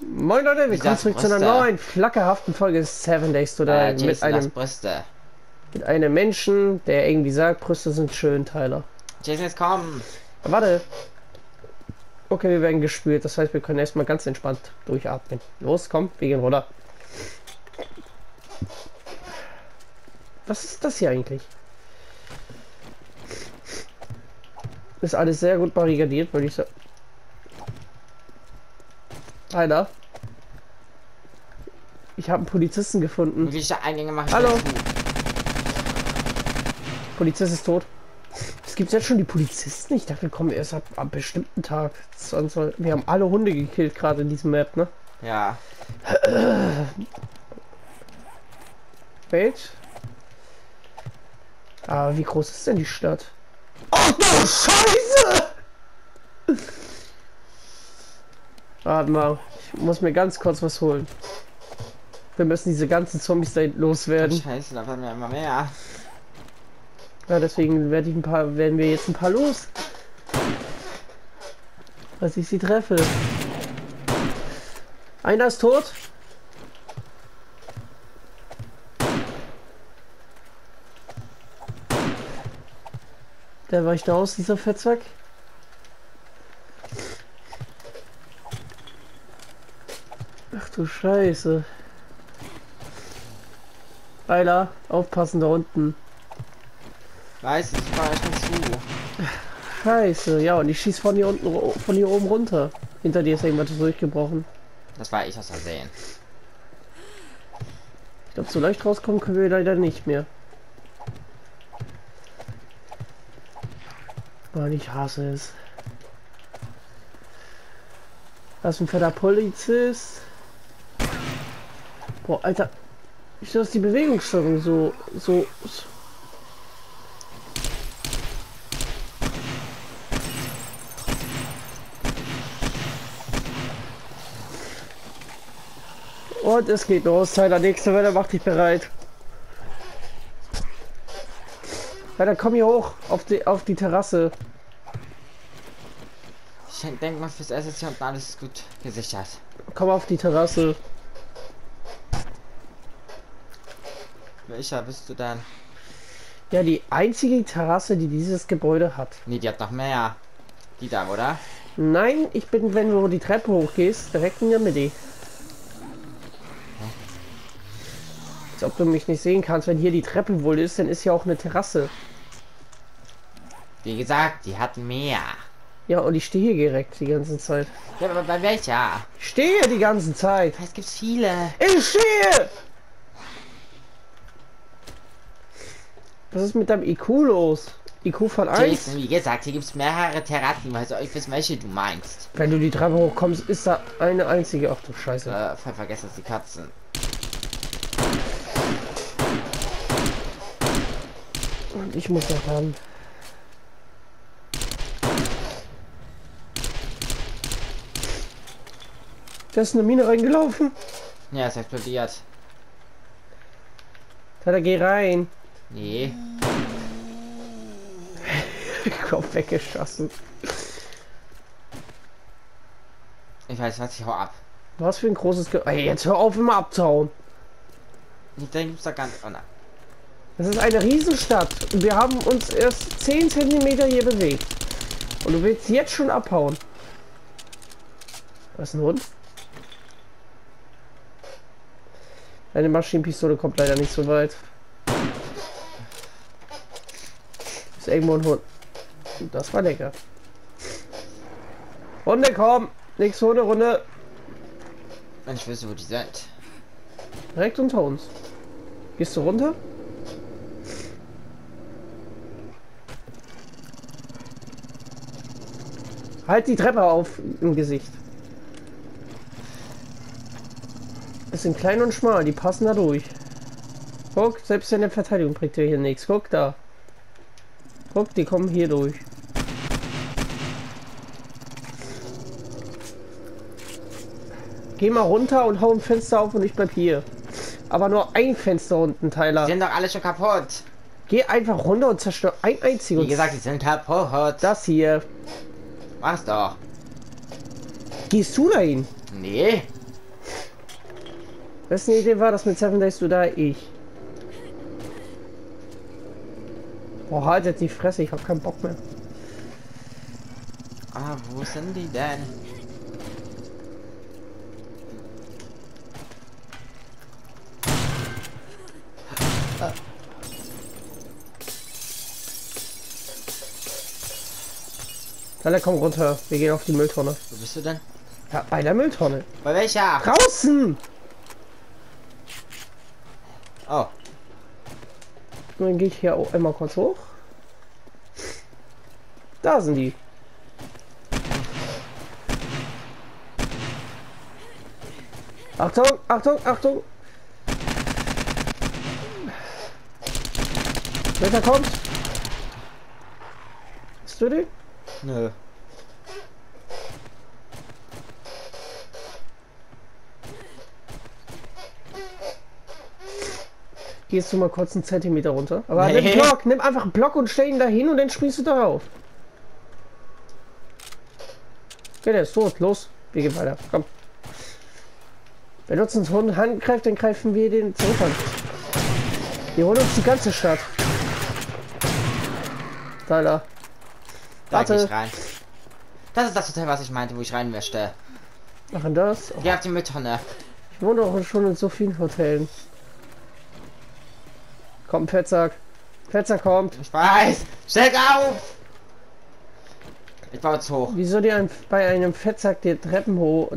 Moin Leute, willkommen zurück zu einer neuen flackerhaften Folge Seven Days to Die mit einem Menschen, der irgendwie sagt, Brüste sind schön, Tyler. Jason ist kommen. Warte. Okay, wir werden gespült, das heißt, wir können erstmal ganz entspannt durchatmen. Los, komm, wir gehen runter. Was ist das hier eigentlich? Ist alles sehr gut barrikadiert, würde ich sagen. Alter. Ich habe einen Polizisten gefunden. Mögliche Eingänge machen. Hallo. Polizist ist tot. Es gibt jetzt schon die Polizisten. Ich dachte, wir kommen erst ab einem bestimmten Tag. Wir haben alle Hunde gekillt gerade in diesem Map, ne? Ja. Welt. Aber wie groß ist denn die Stadt? Ach du Scheiße! Warte mal, ich muss mir ganz kurz was holen. Wir müssen diese ganzen Zombies da loswerden. Scheiße, da werden wir immer mehr. Ja, deswegen werden wir jetzt ein paar los. Als ich sie treffe. Einer ist tot. Der weicht aus, dieser Fettsack. Ach du Scheiße. Weiler, aufpassen da unten. Weiß, ich war schon zu. Scheiße, ja, und ich schieß von hier unten, von hier oben runter. Hinter dir ist irgendwas durchgebrochen. Das war ich aus Versehen. Ich glaube, so leicht rauskommen können wir leider nicht mehr. Mann, ich hasse es. Das ist ein fetter Polizist. Boah, Alter. Ich weiß, die Bewegungssteuerung so. Und es geht los. Tyler, nächste Welle, mach dich bereit. Ja, dann komm hier hoch auf die Terrasse. Ich denke mal, fürs erste Jahr und alles ist gut gesichert. Komm auf die Terrasse. Welcher bist du dann? Ja, die einzige Terrasse, die dieses Gebäude hat. Nee, die hat noch mehr. Die da, oder? Nein, ich bin, wenn du die Treppe hochgehst, direkt in der Mitte. Als ob du mich nicht sehen kannst, wenn hier die Treppe wohl ist, dann ist ja auch eine Terrasse. Wie gesagt, die hat mehr. Ja, und ich stehe hier direkt die ganze Zeit. Ja, aber bei welcher? Ich stehe die ganze Zeit. Es gibt viele. Ich stehe! Was ist mit deinem IQ los? IQ von 1? Jason, wie gesagt, hier gibt es mehrere Terrassen, weil ich weiß, welche du meinst. Wenn du die Treppe hochkommst, ist da eine einzige. Ach du Scheiße. Vergessen die Katzen. Und ich muss noch ran. Da ist eine Mine reingelaufen. Ja, es explodiert. Da geh rein. Nee. Kopf weggeschossen. Ich weiß, was, ich hau ab. Was für ein großes Ey, jetzt hör auf, immer abzuhauen. Ich denke, gibt's da gar nicht. Oh nein. Das ist eine Riesenstadt. Und wir haben uns erst 10 Zentimeter hier bewegt. Und du willst jetzt schon abhauen. Was ist ein Hund? Eine Maschinenpistole kommt leider nicht so weit. Ist irgendwo ein Hund. Das war lecker. Hunde, komm! Nächste Hunde-Runde. Ich weiß, wo die sind. Direkt unter uns. Gehst du runter? Halt die Treppe auf im Gesicht. Es sind klein und schmal, die passen da durch. Guck, selbst in der Verteidigung bringt dir hier nichts. Guck da. Guck, die kommen hier durch. Geh mal runter und hau ein Fenster auf und ich bleib hier. Aber nur ein Fenster unten, Tyler. Die sind doch alle schon kaputt. Geh einfach runter und zerstör ein einziges. Wie gesagt, die sind kaputt. Das hier. Mach's doch. Gehst du dahin? Nee. Wessen Idee war das mit 7 Days to Die? Ich. Boah, haltet die Fresse, ich hab keinen Bock mehr. Ah, wo sind die denn? Alle komm runter, wir gehen auf die Mülltonne. Wo bist du denn? Ja, bei der Mülltonne. Bei welcher? Draußen! Oh. Dann gehe ich hier auch einmal kurz hoch. Da sind die. Achtung, Achtung, Achtung! Welcher kommt? Bist du die? Nö. Gehst du mal kurz einen Zentimeter runter? Aber Nee. nimm Block, nimm einfach einen Block und stell ihn da hin und dann springst du da auf. Okay, der ist tot. Los, wir gehen weiter. Komm. Wenn uns ein Hund angreift, dann greifen wir den zurück an. Wir holen uns die ganze Stadt. Tyler. Da geh Warte. ich rein. Das ist das Hotel, was ich meinte, wo ich rein möchte. Machen das? Oh, Geh auf die Mülltonne. ich wohne auch schon in so vielen Hotels. Kommt, Fettsack. Fettsack kommt. Ich weiß. Steig auf! Ich baue jetzt hoch. Wieso dir bei einem Fettsack die Treppen hoch?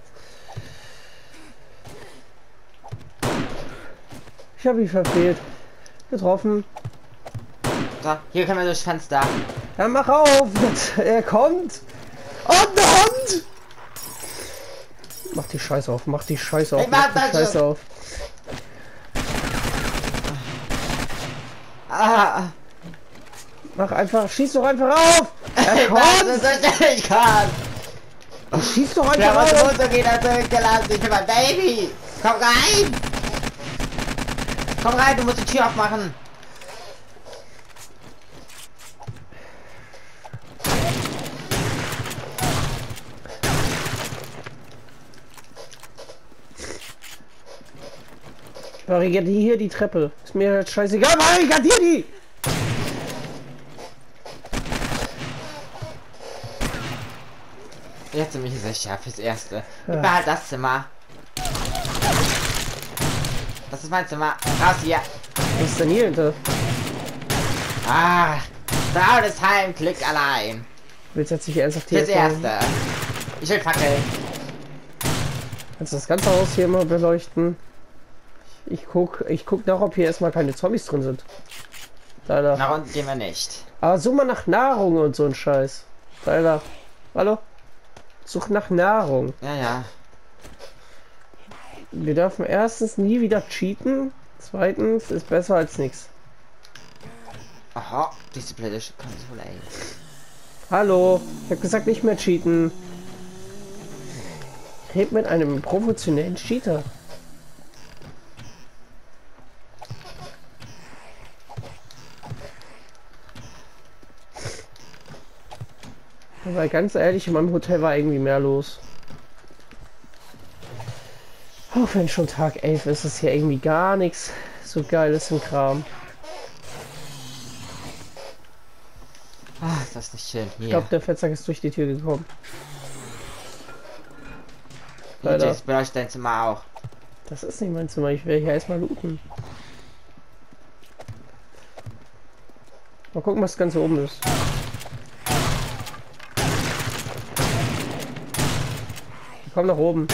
Ich habe ihn verfehlt. Getroffen. So, hier können wir durchs Fenster. Ja, mach auf! Er kommt! Und der Hund! Mach die Scheiße auf, mach die Scheiße auf, Ich mach mach die das Scheiße auf. Ah! Mach einfach, schieß doch einfach auf! Er Ich weiß, kommt! dass ich nicht kann! Schieß doch Wir haben einfach uns auf! runtergehen zurückgelassen. Ich bin mein Baby! Komm rein! Komm rein, du musst die Tür aufmachen! Barrikadier hier die Treppe. Ist mir jetzt scheißegal, barrikadier die! Jetzt bin ich sicher fürs Erste. Ja. Ich behalte das Zimmer. Das ist mein Zimmer. Raus hier. Was ist denn hier hinter? Ah, Braun ist heim, klick allein. Willst du jetzt nicht ernsthaft hier Fürs erstmal- Erste. Ich will fackeln. Kannst du das ganze Haus hier mal beleuchten? Ich guck nach, ob hier erstmal keine Zombies drin sind. Leider. Nach unten gehen wir nicht. Aber such mal nach Nahrung und so ein Scheiß. Leider. Hallo? Such nach Nahrung. Ja, ja. Wir dürfen erstens nie wieder cheaten. Zweitens ist besser als nichts. Aha, diese blöde Konsole, ey. Hallo? Ich hab gesagt, nicht mehr cheaten. Ich rede mit einem professionellen Cheater. Aber ganz ehrlich, in meinem Hotel war irgendwie mehr los. Auch wenn schon Tag 11 ist, ist hier irgendwie gar nichts so Geiles im Kram. Ah, ist das nicht schön. Ich Hier. glaube, der Fettsack ist durch die Tür gekommen. Leider. Jetzt beleuchtet dein Zimmer auch. Das ist nicht mein Zimmer, ich will hier erstmal looten. Mal gucken, was ganz oben ist. Ich komm nach oben.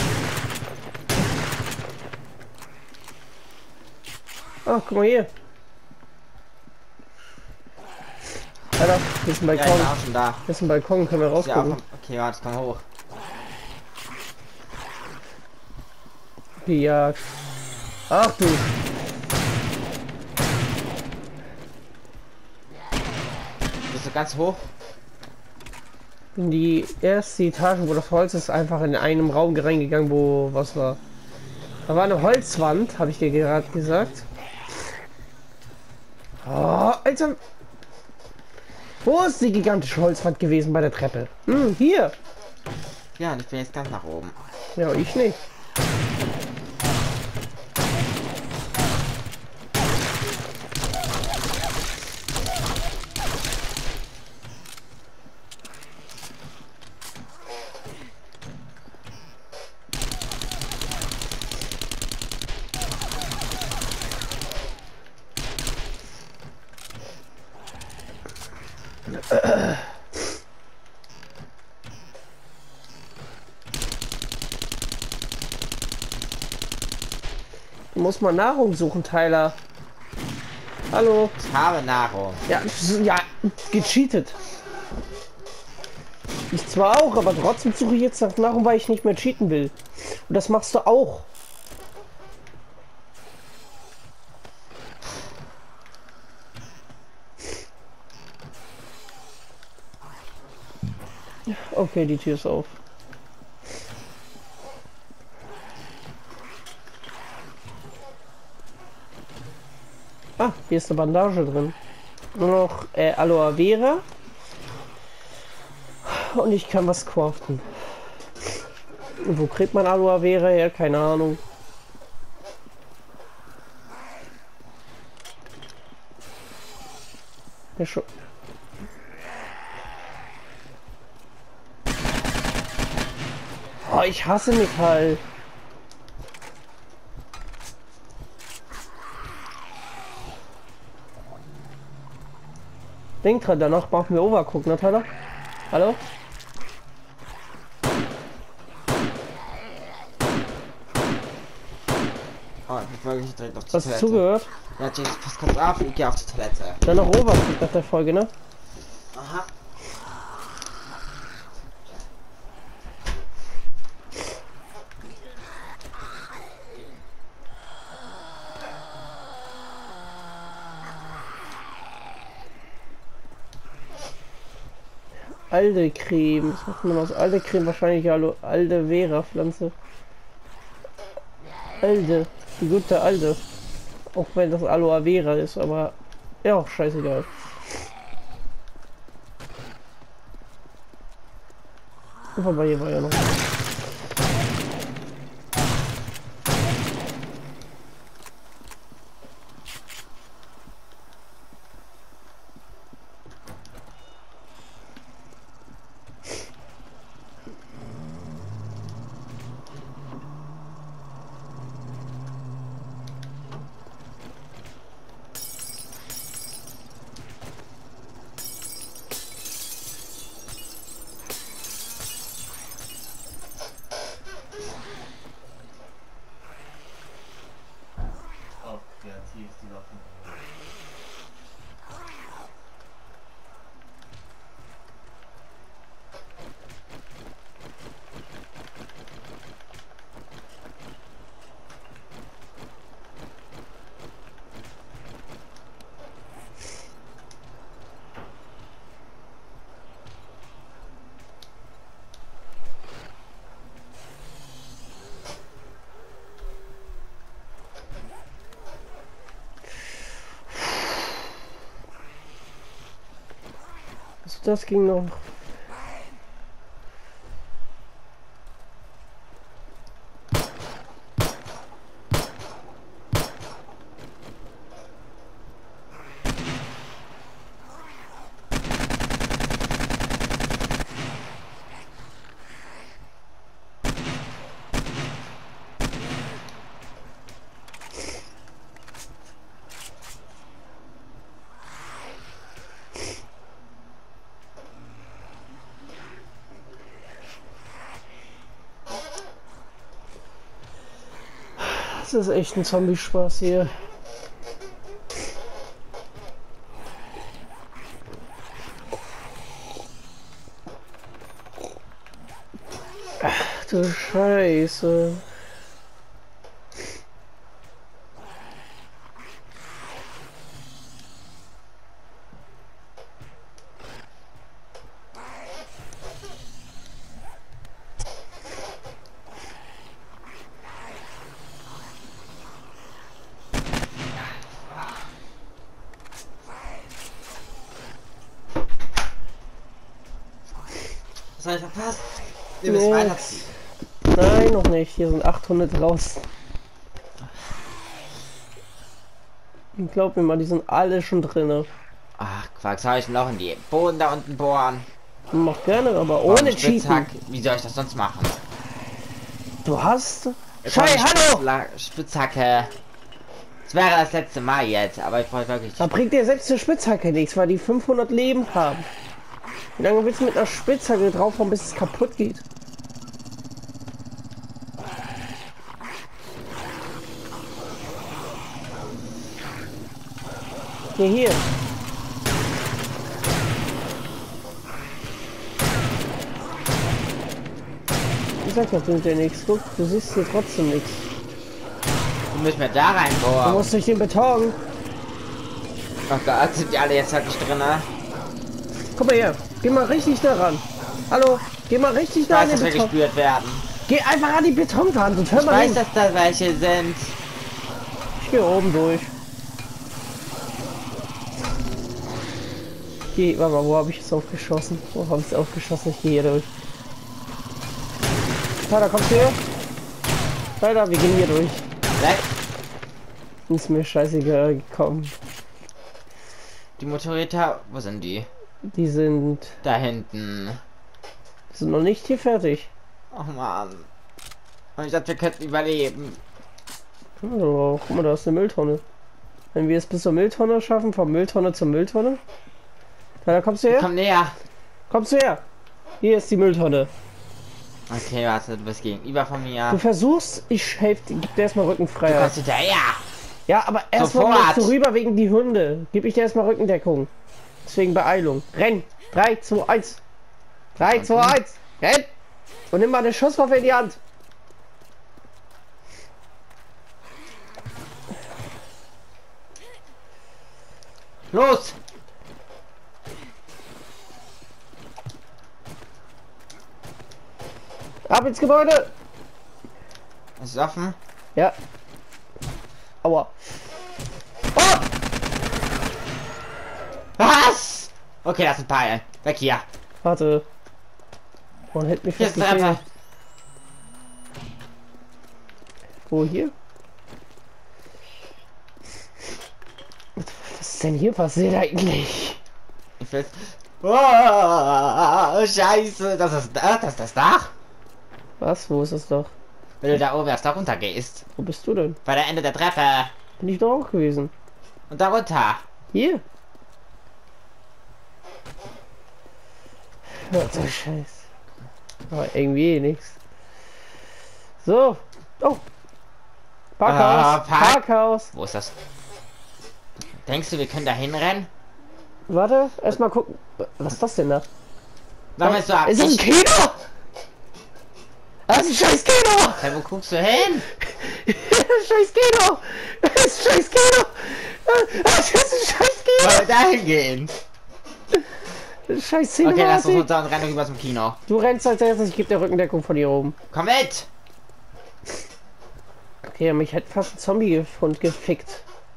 Ach, guck mal hier. Alter, hier ist ein Ja, ich Balkon. bin auch schon da. Hier ist ein Balkon, können wir Ja, rausgucken. okay, warte, komm hoch. Gejagt. Ach du. Bist du ganz hoch? In die erste Etage, wo das Holz ist, einfach in einem Raum reingegangen, wo was war. Da war eine Holzwand, habe ich dir gerade gesagt. Oh, Alter. Wo ist die gigantische Holzwand gewesen bei der Treppe? Hm, hier. Ja, und ich bin jetzt ganz nach oben. Ja, ich nicht. Du musst mal Nahrung suchen, Tyler. Hallo. Ich habe Nahrung. Ja, ja, gecheatet. Ich zwar auch, aber trotzdem suche ich jetzt nach Nahrung, weil ich nicht mehr cheaten will. Und das machst du auch. Okay, die Tür ist auf. Ah, hier ist eine Bandage drin. Nur noch Aloe Vera. Und ich kann was craften. Und wo kriegt man Aloe Vera her? Keine Ahnung. Ja, schon. Oh, ich hasse Metall. Denk dran, danach machen wir Overcook, ne, Tyler? Hallo? Oh, ich wollte nicht direkt auf die Hast du Toilette. zugehört? Ja, James, pass kurz auf, ich gehe auf die Toilette. Danach Overcook nach der Folge, ne? Aha. Alde Creme. Was macht man aus Alde Creme? Wahrscheinlich Alde Vera Pflanze. Alde. Die gute Alde. Auch wenn das Aloe Vera ist, aber ja, auch scheißegal. Wobei hier war ja noch. Kreativ, die Waffen. Also das ging noch. Das ist echt ein Zombie-Spaß hier. Ach du Scheiße. Was habe ich verpasst? Wir müssen Nix. weiterziehen. Nein, noch nicht. Hier sind 800 raus. Und glaub mir mal, die sind alle schon drinne. Ach, Quack, soll ich noch in die Boden da unten bohren? Mach gerne, aber ohne Cheaten. Wie soll ich das sonst machen? Du hast... Schei, hallo! Spitzhacke. Das wäre das letzte Mal jetzt, aber ich wollte wirklich... Da bringt dir selbst eine Spitzhacke nichts, weil die 500 Leben haben. Wie lange willst du mit einer Spitzhacke draufhauen, bis es kaputt geht? Hier. Ich sag ja, bringt dir nichts. Guck, du siehst hier trotzdem nichts. Du musst mir da rein Du bohren. musst durch den Beton. Oh Gott, sind die alle jetzt halt nicht drin, ne? Guck mal her. Geh mal richtig da ran. Hallo? Geh mal richtig Ich da an weiß, den dass wir Beton. gespürt werden. Geh einfach an die Betonwand und hör Ich mal weiß, hin. dass da welche sind. Ich geh oben durch. Geh, warte mal, wo habe ich es aufgeschossen? Wo habe ich es aufgeschossen? Ich gehe hier durch. Da kommst du her? Alter, wir gehen hier durch. Weg. Ist mir scheißegal gekommen. Die Motorräder, wo sind die? Die sind Da hinten. noch nicht hier fertig. Oh Mann. Und ich dachte, wir könnten überleben. Oh, guck mal, da ist eine Mülltonne. Wenn wir es bis zur Mülltonne schaffen, von Mülltonne zur Mülltonne. Da kommst du her? Komm näher. Kommst du her? Hier ist die Mülltonne. Okay, warte, du bist gegenüber von mir. Du versuchst, ich helfe, gib dir erstmal Du Rückenfreiheit. kommst hinterher. Ja, aber erstmal Sofort. musst du rüber wegen die Hunde. Gib ich dir erstmal Rückendeckung. Deswegen Beeilung. Renn! 3, 2, 1. 3, 2, 1. Renn! Und nimm mal eine Schusswaffe in die Hand. Los! Ab ins Gebäude! Ist es offen? Ja. Aua. Oh! Was? Okay, das sind Pfeil. Weg hier. Warte. Man hält mich Hier fast ist der gefehlt. Treffer. Wo hier? Was ist denn hier passiert eigentlich? Ich will. Oh, Scheiße. Das ist das Dach. Was? Wo ist das doch? Wenn du da oben erst da runter gehst. Wo bist du denn? Bei der Ende der Treppe. Bin ich doch auch gewesen. Und da runter. Hier. Was so Scheiß. Aber irgendwie nichts. So. Oh. Parkhaus. Parkhaus. Wo ist das? Denkst du, wir können da hinrennen? Warte, erstmal gucken. Was ist das denn da? Warum bist du ab? Ist das ein Kino? Das ist ein scheiß Kino! Hey, wo guckst du hin? Scheiß Kino! Das ist ein scheiß Kino! Das ist ein scheiß Kino! Wollen wir da hingehen? Scheiß Okay, lass uns Cinematic! runter und rennen rüber zum Kino. Du rennst als erstes, ich gebe dir Rückendeckung von hier oben. Komm mit! Okay, mich hätte fast ein Zombie-Hund gefickt.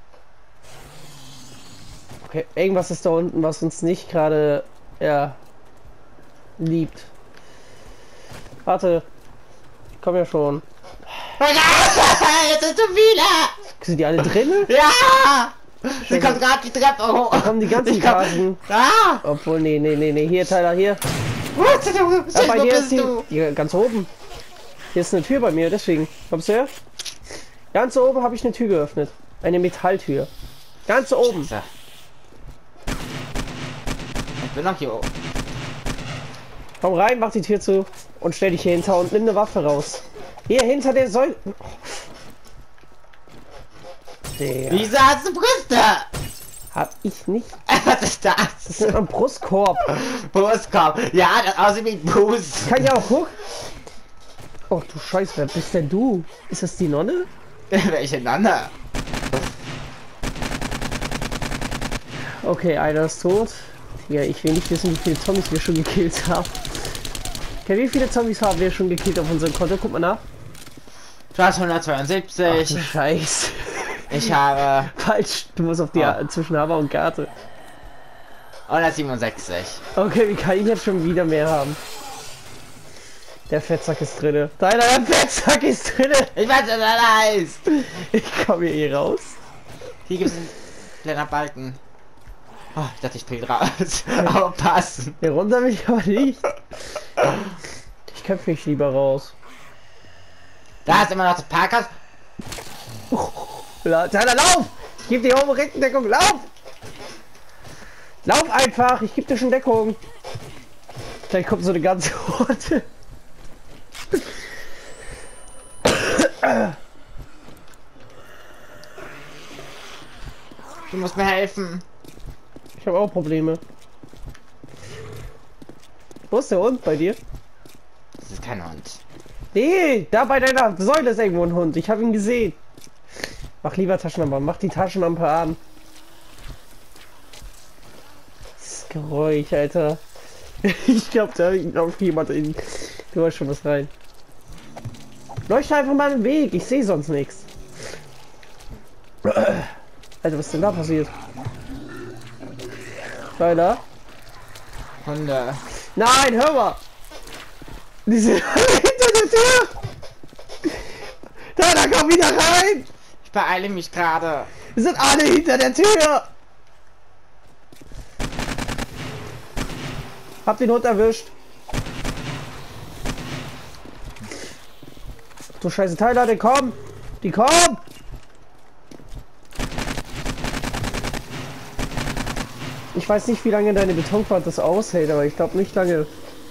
Okay, irgendwas ist da unten, was uns nicht gerade, ja, liebt. Warte. Ich komm ja schon. Jetzt sind so viele! Sind die alle drin? Ja! Sie kommt gerade die Treppe hoch. Da kommen die ganzen Gasen. Ah! Obwohl, nee. Hier, Tyler, hier. Wo Bei dir ist bist du? die ganz oben. Hier ist eine Tür bei mir, deswegen. Kommst du her? Ganz oben habe ich eine Tür geöffnet. Eine Metalltür. Ganz oben. So. Ich bin noch hier oben. Komm rein, mach die Tür zu und stell dich hier hinter und nimm eine Waffe raus. Hier hinter der Säule. Der Wieso hast du Brüste? hab ich nicht. Was ist das? Das ist ein Brustkorb. Brustkorb. Ja, das aussieht wie ein Brust. Kann ich auch gucken? Oh du Scheiße, wer bist denn du? Ist das die Nonne? Welche Nonne? Okay, einer ist tot. Ja, ich will nicht wissen, wie viele Zombies wir schon gekillt haben. Okay, wie viele Zombies haben wir schon gekillt auf unserem Konto? Guck mal nach. Du hast Ach, 172. du Scheiße. Ich habe Falsch, du musst auf die zwischen Hammer und Karte. 167. Okay, wie kann ich jetzt schon wieder mehr haben? Der Fettsack ist drinne. Deiner der Fettsack ist drinne. Ich weiß, was das heißt. Ich komme hier raus. Hier gibt es einen kleinen Balken. Oh, ich dachte, ich spring raus. Aber passen. Hier runter will ich aber nicht. Ich kämpfe mich lieber raus. Da ist immer noch das Parkhaus. Tyler, lauf! Ich gebe dir oben Rückendeckung. Lauf! Lauf einfach! Ich gebe dir schon Deckung. Vielleicht kommt so eine ganze Horde. Du musst mir helfen. Ich habe auch Probleme. Wo ist der Hund bei dir? Das ist kein Hund. Nee, da bei deiner Säule ist irgendwo ein Hund. Ich habe ihn gesehen. Mach lieber Taschenlampe. Mach die Taschenlampe an. Das Geräusch, Alter. Ich glaube, da läuft jemand in. Du weißt schon was rein. Leuchte einfach mal den Weg. Ich sehe sonst nichts. Alter, was ist denn da passiert? Tyler? Hunde. Nein, hör mal! Die sind alle hinter der Tür! Da komm wieder rein! Ich beeile mich gerade. Die sind alle hinter der Tür! Hab den Hund erwischt. Du scheiße Tyler, die kommen! Die kommen! Ich weiß nicht, wie lange deine Betonwand das aushält, aber ich glaube nicht lange.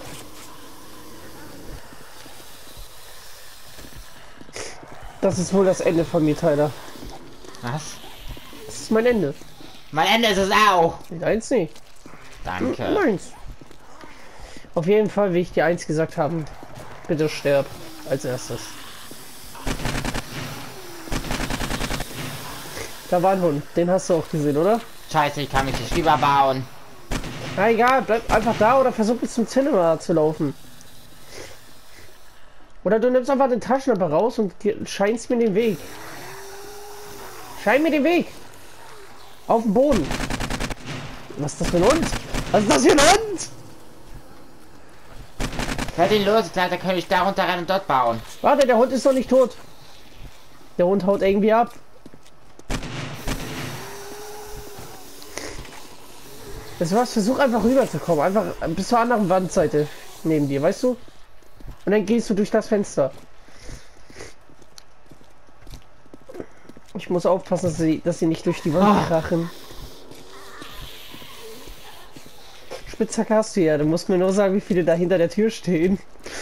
Das ist wohl das Ende von mir, Tyler. Was? Das ist mein Ende. Mein Ende ist es auch. Deins nicht. Danke. Meins. Auf jeden Fall will ich dir eins gesagt haben. Bitte sterb als erstes. Da war ein Hund. Den hast du auch gesehen, oder? Scheiße, ich kann mich nicht lieber bauen. Na egal, bleib einfach da oder versuch bis zum Cinema zu laufen. Oder du nimmst einfach den Taschenlampe raus und scheinst mir den Weg. Schein mir den Weg. Auf dem Boden. Was ist das für ein Hund? Was ist das für ein Hund? Hört ihn los, da kann ich da runter rein und dort bauen. Warte, der Hund ist noch nicht tot. Der Hund haut irgendwie ab. Das war's, versuch einfach rüberzukommen. Einfach bis zur anderen Wandseite neben dir, weißt du? Und dann gehst du durch das Fenster. Ich muss aufpassen, dass sie nicht durch die Wand krachen. Spitzhacke hast du ja. Du musst mir nur sagen, wie viele da hinter der Tür stehen.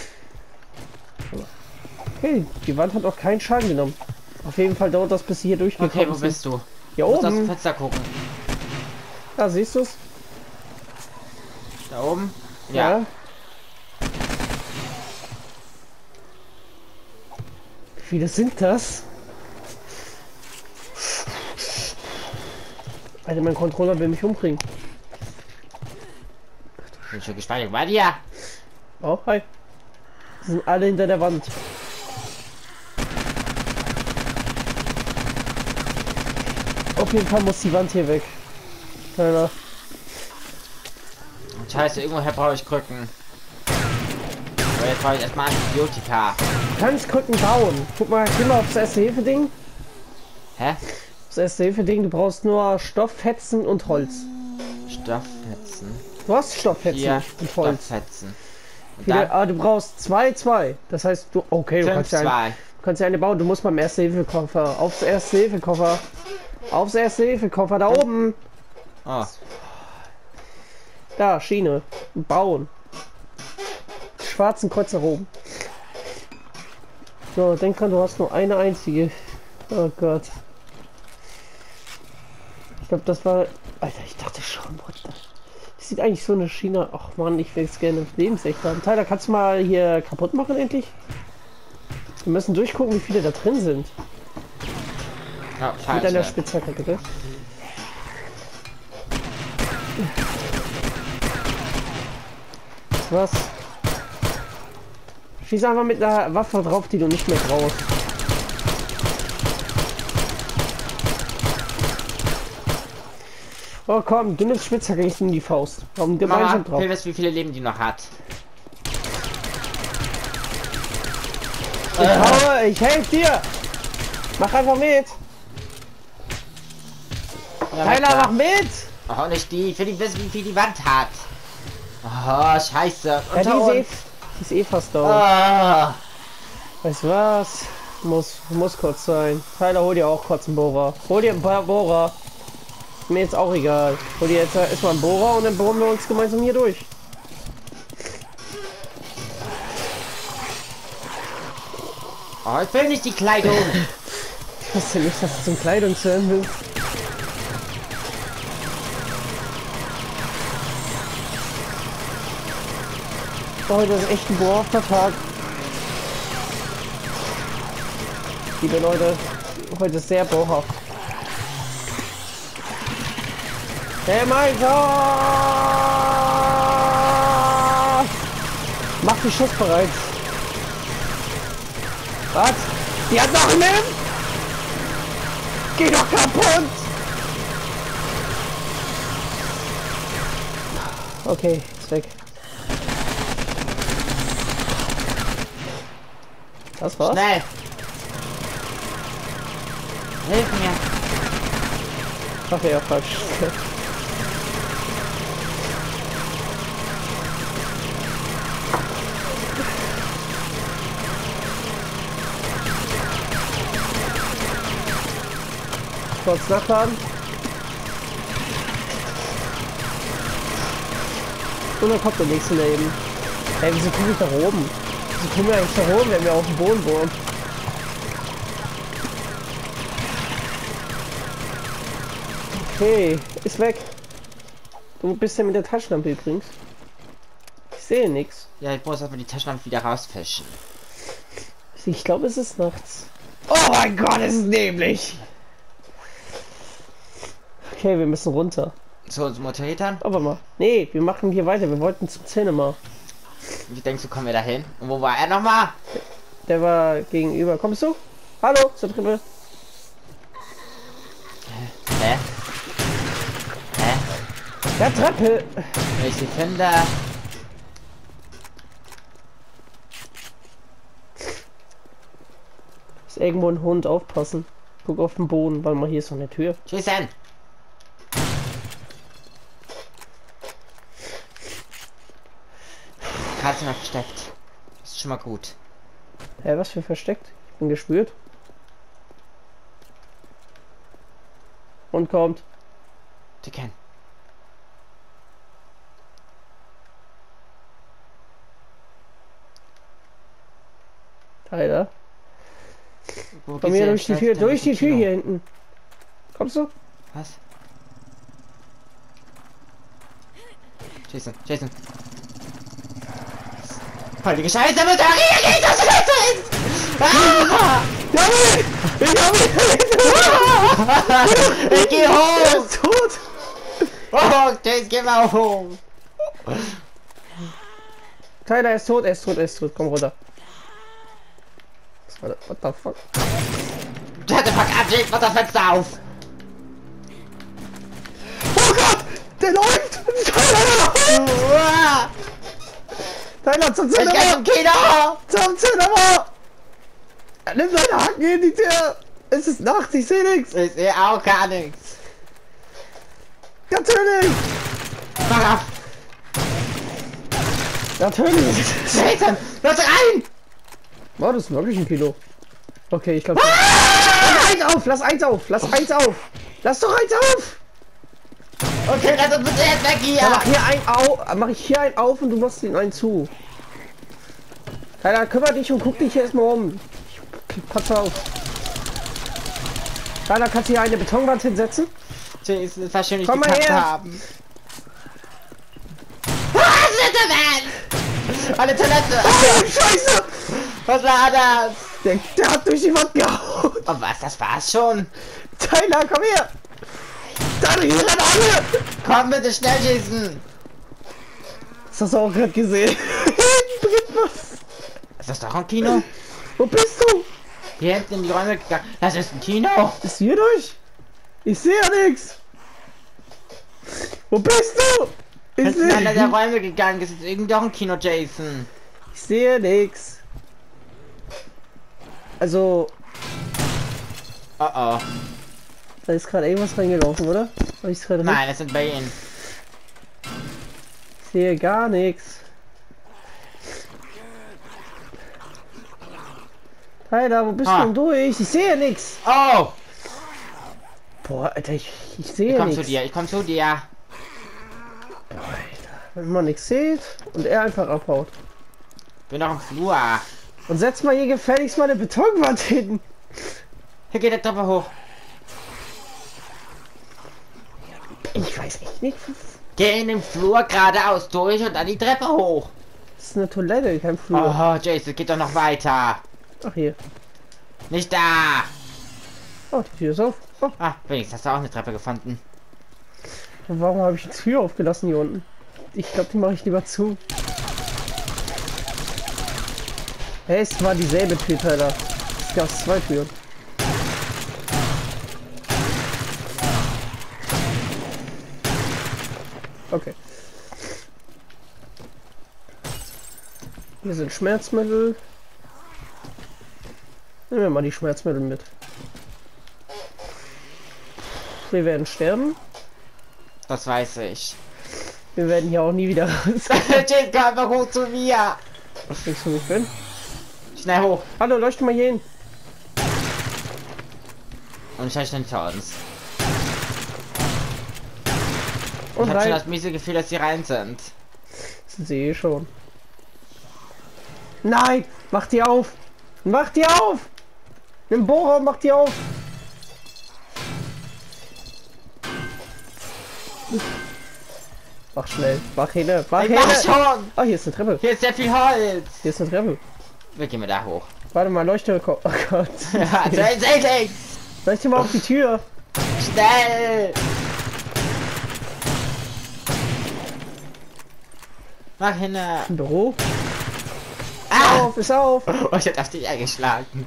Okay, die Wand hat auch keinen Schaden genommen. Auf jeden Fall dauert das, bis sie hier durchgekommen Okay, wo bist du? Hier Du musst aus dem oben. Fenster gucken. Da siehst du es. Da oben? Ja. Wie viele sind das? Alter, mein Controller will mich umbringen. Bin schon gespannt bei dir. Oh, hi. Die sind alle hinter der Wand. Auf jeden Fall muss die Wand hier weg. Keiner. Scheiße, irgendwoher brauche ich Krücken. Aber jetzt brauche ich erstmal Antibiotika. Du kannst Krücken bauen. Guck mal, geh mal aufs Erste-Hilfe-Ding. Hä? Das Erste-Hilfe-Ding, du brauchst nur Stofffetzen und Holz. Stofffetzen. Du hast Stofffetzen Hier, und Holz. Stofffetzen. Und Viele, dann du brauchst zwei. Das heißt, du... Okay, du 5, kannst ja, 2. du kannst ja eine bauen. Du musst beim Erste-Hilfe-Koffer. Aufs Erste-Hilfe-Koffer. Aufs Erste-Hilfe-Koffer. Da oben. Oh. Da, Schiene. Bauen. Schwarzen Kreuz nach oben. So, denk dran, du hast nur eine einzige. Oh Gott. Ich glaube, das war... Alter, ich dachte schon, what the... Das sieht eigentlich so eine Schiene... Ach man, ich will es gerne lebensecht haben. Tyler, kannst du mal hier kaputt machen endlich? Wir müssen durchgucken, wie viele da drin sind. Ja, Mit einer falsch. Spitzhacke, bitte. Was? Schieß einfach mit einer Waffe drauf, die du nicht mehr brauchst. Oh komm, du nimmst Spitzhacke nicht in die Faust. Warum Mama, gemeinsam drauf? wer weiß, wie viele Leben die noch hat. Ich helfe dir! Mach einfach mit! Ja, Tyler, mach mit! Oh, nicht die. Ich will nicht wissen, wie viel die Wand hat. Oh, scheiße. Ja, die ist eh fast down. Oh. Weißt du was? Muss kurz sein. Tyler, hol dir auch kurz einen Bohrer. Hol dir einen Bohrer. Mir jetzt auch egal. Hol dir jetzt erstmal einen Bohrer und dann bohren wir uns gemeinsam hier durch. Oh, ich will nicht die Kleidung. Ich wusste nicht, dass du zum Kleidungsherrn willst. Heute ist echt ein bohrhafter Tag. Liebe Leute, heute ist sehr bohrhaft. Hey, mein Gott! Mach die Schuss bereit. Was? Die hat noch einen? Geh doch kaputt! Okay, ist weg. Das war's? Schnell. Hilf mir. Ach ja, falsch. Kurz nachladen. Und dann kommt der nächste Leben. Hey, wieso komme ich da oben? Wieso kommen wir eigentlich da oben, wenn wir auf dem Boden wohnen? Okay, ist weg. Du bist ja mit der Taschenlampe übrigens. Ich sehe nichts. Ja, ich muss erstmal die Taschenlampe wieder rausfischen. Ich glaube, es ist nachts. Oh mein Gott, es ist neblig. Okay, wir müssen runter. Zu uns Motorrädern? Aber mal. Nee, wir machen hier weiter. Wir wollten zum Cinema. Wie denkst du, kommen wir da hin? Und wo war er nochmal? Der war gegenüber. Kommst du? Hallo, zur Treppe. Hä? Hä? Ja, Treppe. Wenn ich sie finde. Ist irgendwo ein Hund, aufpassen. Guck auf den Boden, weil mal hier ist noch eine Tür. Schießen! Karte noch versteckt. Das ist schon mal gut. Hä, was für versteckt? Ich bin gespürt. Und kommt. Die kennen. Tyler. Wo Komm geht's hier hin? durch die Tür, durch die Tür hier hinten. Kommst du? Was? Jason, Jason. Heilige Scheiße, mit der Regel, das ist! Ah! Ich geh hoch! ist tot! Oh, Jason, geh mal hoch! Tyler ist tot, er ist tot, er ist tot. Komm runter. What the fuck? Shut the fuck up, Jason, mach das Fenster auf! Oh Gott! Der läuft! Tyler! Tyler, zum Ich geh Cinema! zum Kino! Zum Cinema! Nimm deinen Haken in die Tür! Es ist Nacht, ich sehe nichts! Ich sehe auch gar nichts! Natürlich! Mach auf! Natürlich! Jason, lass rein! War das wirklich ein Kilo? Okay, ich glaube. Lass eins auf! Lass eins auf! Lass eins auf! Lass doch eins auf! Okay, lass uns bitte jetzt weg hier! Dann mach hier ein auf, mach ich hier einen auf und du machst den einen zu. Tyler, kümmere dich und guck dich hier erstmal um. Pass auf. Tyler, kannst du hier eine Betonwand hinsetzen? Jason, das war schön, nicht Komm mal geklappt her. haben. Alle Toilette! Oh, Scheiße! Was war das? Der hat durch die Wand gehauen. Oh was, das war's schon? Tyler, komm her! Tyler, hier rennen alle! Komm bitte schnell, Jason! Das hast du auch gerade gesehen. Hinten drin was. Ist das doch ein Kino? Wo bist du? Hier hinten in die Räume gegangen. Das ist ein Kino! Ist hier durch? Ich sehe ja nichts. Wo bist du? Ich Ist in einer der sehe Räume gegangen. Das ist irgendwie doch ein Kino, Jason. nichts. Also, Oh oh. da ist gerade irgendwas reingelaufen, oder? Hab ich's gerade Nein, es sind bei ihnen. Ich sehe gar nichts. Tyler, wo bist du denn durch? Ich sehe nichts. Oh! Boah, Alter, ich Ich sehe komm zu nichts. dir, ich komm zu dir. Wenn man nichts sieht und er einfach abhaut. Bin noch im Flur. Und setz mal hier gefälligst mal eine Betonwand hin. Hier geht der Treppe hoch. Ich weiß echt nicht. Geh in den Flur geradeaus durch und dann die Treppe hoch. Das ist eine Toilette, kein Flur. Oh, Jason, geht doch noch weiter. Ach, hier. Nicht da. Oh, die Tür ist auf. Oh, Ah, wenigstens hast du auch eine Treppe gefunden. warum habe ich die Tür aufgelassen hier unten? Ich glaube, die mache ich lieber zu. Hey, es war dieselbe Tür, Tyler. Es gab 2 Türen. Okay. Hier sind Schmerzmittel. Nehmen wir mal die Schmerzmittel mit. Wir werden sterben. Das weiß ich. Wir werden hier auch nie wieder raus. Jason, komm einfach hoch zu mir. Denkst du, wo ich bin? Schnell hoch. Hallo, leuchte mal hier hin. Und ich habe hinter uns. Ich Und habe schon rein. das miese Gefühl, dass sie rein sind. Das sehe ich schon. Nein! Mach die auf! Mach die auf! Nimm Bohrer, mach die auf! Mach schnell. Mach hin. Mach Ich hin. mach schon. Oh, hier ist eine Treppe. Hier ist sehr viel Holz. Hier ist eine Treppe. Wir gehen wir da hoch. Warte mal, leuchte. Oh Gott. Ja, Jason, Leuchte mal auf die Tür. schnell. Mach hin. Im Büro. Ah! Auf, ist auf. Oh, ich hab auf dich eingeschlagen.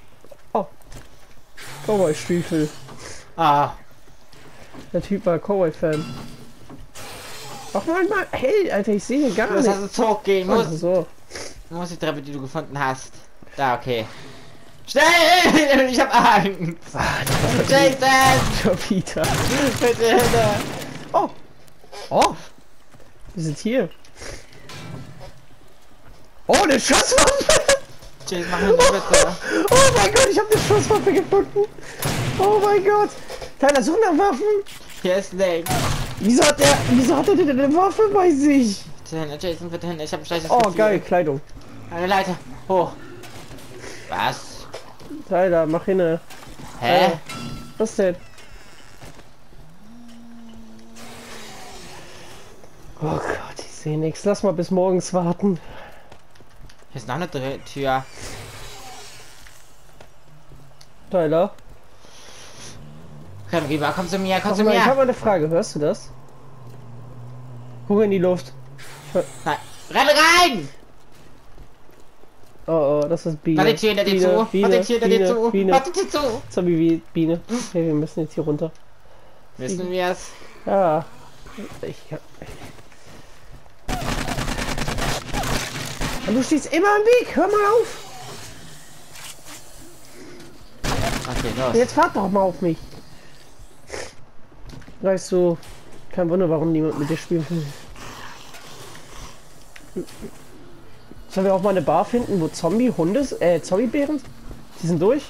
Cowboy-Stiefel. Ah, Der Typ war Cowboy-Fan. Ach man, hey, Alter, ich sehe hier gar du musst nichts. also hochgehen. Oh, Muss, so. du musst die Treppe, die du gefunden hast. Da, okay. Schnell! Ich hab Angst. Jason! Schon wieder. Bitte Hilfe! Oh. Oh. Wir sind hier. Oh, eine Schusswaffe! Jason, mach mir bitte. Oh mein Gott, ich habe eine Schusswaffe gefunden. Oh mein Gott. Tyler, such nach Waffen. Hier ist Nick. Wieso hat er denn eine Waffe bei sich? Bitte hin, Jason, bitte hin. Ich hab ein schlechtes Oh, Gefühl. geil, Kleidung. Eine Leiter. Hoch. Was? Tyler, mach hin. Hä? Was denn? Oh Gott, ich sehe nichts. Lass mal bis morgens warten. Hier ist noch eine Tür. Tyler. Komm rüber, komm zu mir, komm zu Ich habe mir. mal eine Frage. Hörst du das? Guck in die Luft. Nein. Renn rein! Oh, das ist Biene. Mach die Tür hinter dir zu. Mach die Tür hinter dir zu. Biene. Mach die Tür zu. Zombie wie Biene. Okay, wir müssen jetzt hier runter. Wissen wir es? Ja. Und du stehst immer im Weg. Hör mal auf. Okay, los. Jetzt fahrt doch mal auf mich. Weißt du, kein Wunder, warum niemand mit dir spielen will. Sollen wir auch mal eine Bar finden, wo Zombiebären? Die sind durch?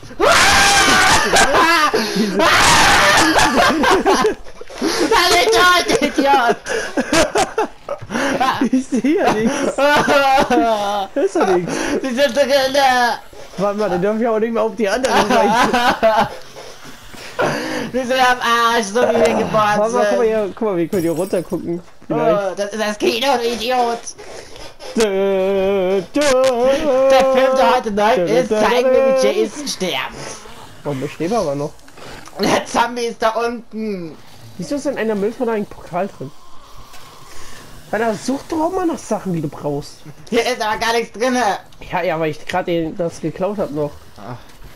Idiot! Ich sehe ja nichts. Das ist ja nichts. Sie sind drin! Warte mal, dann dürfen wir auch nicht mehr auf die anderen Seite. Wir sind am Arsch, so wie wir geboren Warte mal, sind. guck mal, wir können hier runter gucken. Vielleicht. Oh, das ist das Kino, du Idiot! Der Der Film, der heute neu ist, zeigen wir, wie Jason stirbt. Warum stehen wir aber noch? Der Zombie ist da unten. Wieso ist in einer Mülltonne ein Pokal drin? Alter, such doch auch mal nach Sachen, die du brauchst. Hier ist aber gar nichts drin. Ja, weil ich gerade das geklaut habe noch. Ach.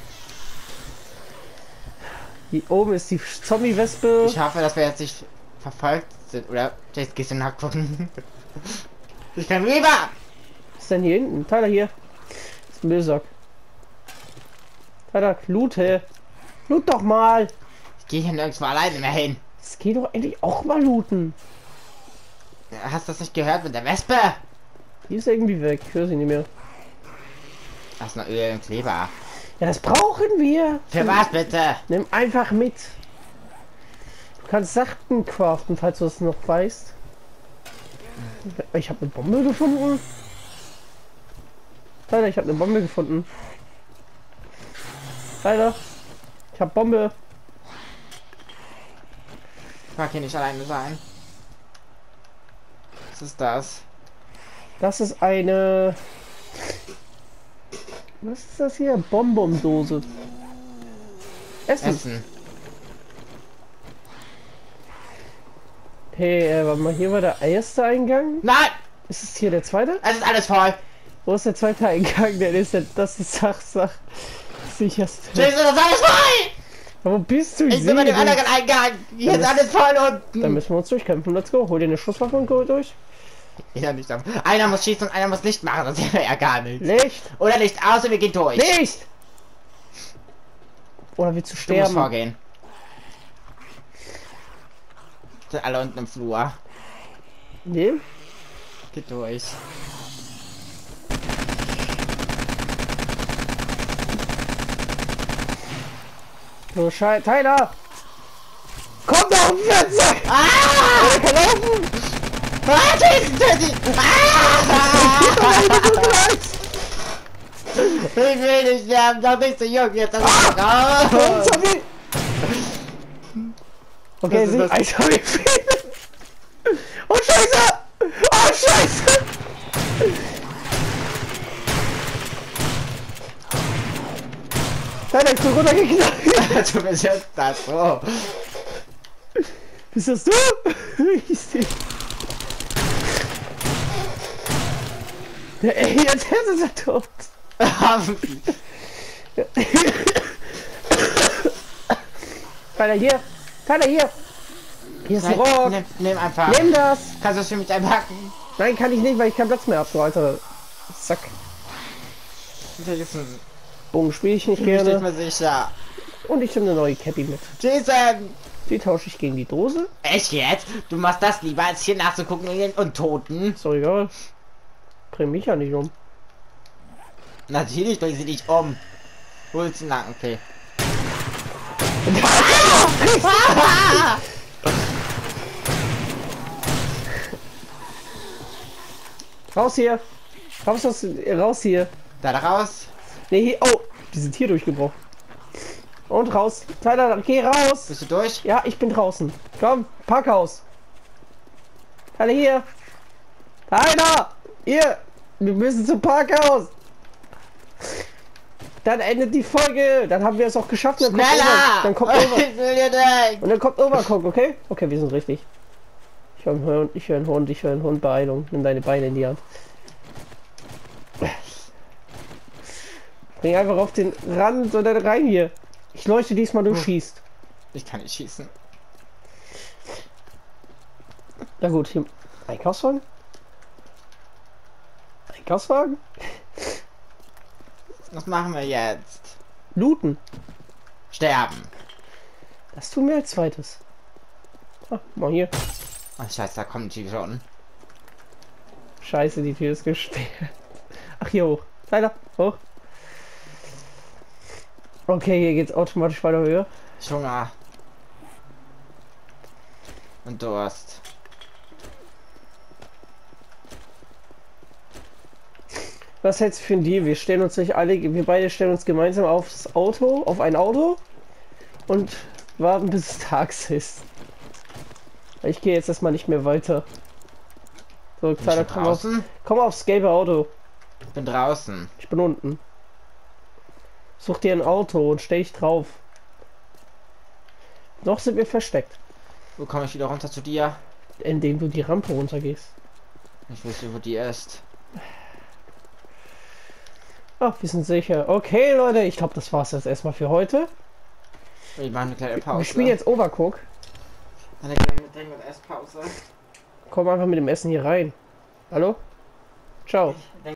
Hier oben ist die Zombie-Wespe. Ich hoffe, dass wir jetzt nicht verfolgt sind. Oder Jason, gehst du nachgucken? Ich kann rüber! Was ist denn hier hinten? Tyler, hier. Das ist ein Müllsack. Alter, loote. Loot doch mal. Ich gehe hier nirgendwo alleine mehr hin. Es geht doch endlich auch mal looten. Hast du das nicht gehört mit der Wespe? Die ist irgendwie weg. Ich höre sie nicht mehr. Das ist noch Öl und Kleber. Ja, das brauchen wir. Für was bitte? Nimm einfach mit. Du kannst Sachen craften, falls du es noch weißt. Ich habe eine Bombe gefunden. Alter, ich habe eine Bombe gefunden. Alter, ich habe Bombe. Ich mag hier nicht alleine sein. Was ist das? Das ist eine... Was ist das hier? Bonbondose. Essen. Hey, warte mal, hier war der erste Eingang. Nein! Ist es hier der zweite? Es ist alles voll. Wo ist der zweite Eingang? Der ist der, das ist Sach. Sicherste. Jason, das ist alles voll! Wo bist du? Ich bin bei dem anderen Eingang. Hier ist alles voll unten. Dann müssen wir uns durchkämpfen. Let's go. Hol dir eine Schusswaffe und go durch. Ja, nicht auf. Einer muss schießen und einer muss Licht machen, das sehen wir ja gar nicht. Licht! Oder Licht aus und wir gehen durch. Licht! Oder willst du Du musst sterben? vorgehen. Sind alle unten im Flur. Nee? Geht durch. So, Tyler! Komm doch, Fenster! Ah! Er kann laufen! Ah, töten! Ah! Ich will nicht sterben, doch nicht so jung jetzt. Oh, Zombie! Okay, Was ist sie... das? Alter, wie viel? Oh, Scheiße! Oh, Scheiße! Tyler, ich bin runtergeknallt! Du bist jetzt das so. Bist das du? Ich seh. Ey, jetzt ist er tot. Tyler, hier! Tyler, hier! Hier ist ein Rock! Nimm einfach. Nimm das! Kannst du es für mich einpacken? Nein, kann ich nicht, weil ich keinen Platz mehr habe, so alter Sack. Jason, Bogen spiele ich nicht ich bin nicht gerne. mehr sicher. Und ich nehme eine neue Cappy mit. Jason! Die tausche ich gegen die Dose. Echt jetzt? Du machst das lieber, als hier nachzugucken und Toten? Ist doch egal. Bring mich ja nicht um. Natürlich bring sie dich um. Holst du lang, okay. Raus hier! Raus hier! Da raus. Nee, hier. Oh! Die sind hier durchgebrochen. Und raus! Tyler, geh raus! Bist du durch? Ja, ich bin draußen. Komm, Parkhaus! Tyler, hier! Tyler! Hier! Wir müssen zum Parkhaus! Dann endet die Folge! Dann haben wir es auch geschafft. Dann Schneller! Dann kommt Over. Ich will hier weg! Und dann kommt Overcook, okay? Okay, wir sind richtig. Ich höre einen Hund, ich höre einen Hund, Beeilung. Nimm deine Beine in die Hand. Bring einfach auf den Rand oder rein hier. Ich leuchte diesmal, du schießt. Ich kann nicht schießen. Na gut, hier. Einkaufswagen? Einkaufswagen? Was machen wir jetzt? Looten. Sterben. Das tun wir als zweites. Ah, mal hier. Ach scheiße, da kommt die schon. Scheiße, die Tür ist gesperrt. Ach, hier hoch. Tyler, hoch. Okay, hier geht's automatisch weiter höher. Hunger. Und Durst. Was hältst du für ein Deal? Wir stellen uns nicht alle, wir beide stellen uns gemeinsam aufs Auto, auf ein Auto und warten bis es tags ist. Ich gehe jetzt erstmal nicht mehr weiter. So, Tyler, komm aufs gelbe Auto. Ich bin draußen. Ich bin unten. Such dir ein Auto und stell dich drauf. Noch sind wir versteckt, Wo komme ich wieder runter zu dir? indem du die Rampe runtergehst. Ich wüsste, wo die ist. Ach, wir sind sicher. Okay, Leute, ich glaube, das war's jetzt erstmal für heute. Wir machen eine kleine Pause. Wir spielen jetzt Overcook. Eine kleine Esspause. Komm einfach mit dem Essen hier rein. Hallo? Ciao.